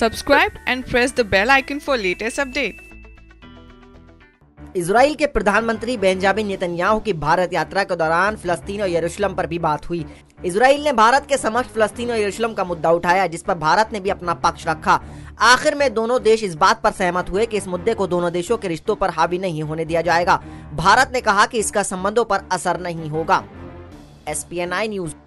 Subscribe and press the bell icon for latest update. Israel के प्रधानमंत्री Benjamin Netanyahu की भारत यात्रा के दौरान फिलिस्तीन और यरूशलेम पर भी बात हुई। इजराइल ने भारत के समक्ष फिलिस्तीन और यरूशलेम का मुद्दा उठाया, जिस पर भारत ने भी अपना पक्ष रखा। आखिर में दोनों देश इस बात पर सहमत हुए कि इस मुद्दे को दोनों देशों के रिश्तों पर हावी नहीं होने दिया जाएगा। भारत ने कहा कि इसका संबंधों पर असर नहीं होगा। SPNI news.